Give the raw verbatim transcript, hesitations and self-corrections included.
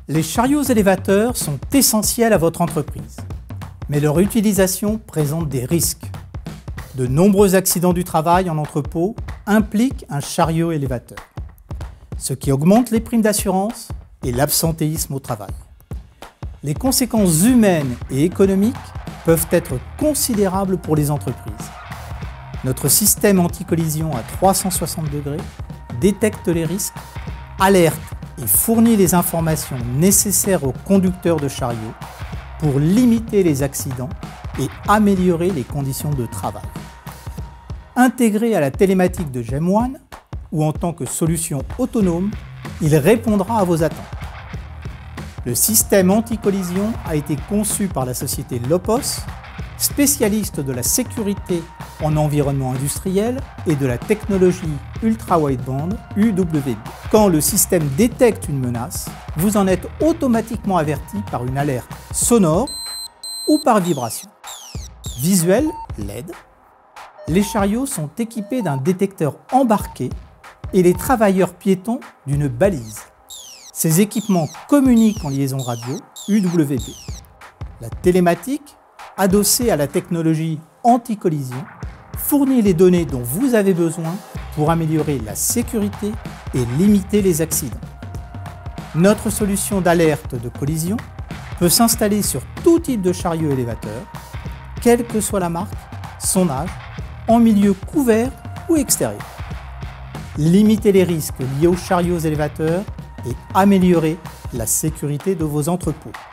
Les chariots élévateurs sont essentiels à votre entreprise, mais leur utilisation présente des risques. De nombreux accidents du travail en entrepôt impliquent un chariot élévateur, ce qui augmente les primes d'assurance et l'absentéisme au travail. Les conséquences humaines et économiques peuvent être considérables pour les entreprises. Notre système anti-collision à trois cent soixante degrés détecte les risques, alerte et fournit les informations nécessaires aux conducteurs de chariots pour limiter les accidents et améliorer les conditions de travail. Intégré à la télématique de GEM-One ou en tant que solution autonome, il répondra à vos attentes. Le système anti-collision a été conçu par la société Lopos, spécialiste de la sécurité en environnement industriel et de la technologie ultra-wideband U W B. Quand le système détecte une menace, vous en êtes automatiquement averti par une alerte sonore ou par vibration. Visuel L E D, les chariots sont équipés d'un détecteur embarqué et les travailleurs piétons d'une balise. Ces équipements communiquent en liaison radio U W B. La télématique, adossée à la technologie anti-collision, fournit les données dont vous avez besoin pour améliorer la sécurité et limiter les accidents. Notre solution d'alerte de collision peut s'installer sur tout type de chariot élévateur, quelle que soit la marque, son âge, en milieu couvert ou extérieur. Limitez les risques liés aux chariots élévateurs et améliorez la sécurité de vos entrepôts.